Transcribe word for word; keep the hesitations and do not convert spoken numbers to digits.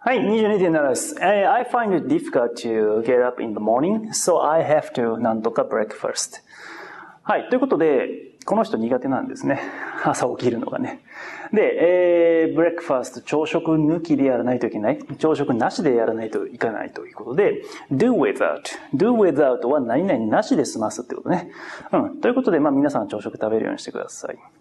はい、にじゅうにてんななです。I find it difficult to get up in the morning, so I have to なんとか breakfast. はい、ということで、この人苦手なんですね。朝起きるのがね。で、えー、ブレックファースト、朝食抜きでやらないといけない。朝食なしでやらないといけないということで、do without。do without は何々なしで済ますってことね。うん。ということで、まあ皆さん朝食食べるようにしてください。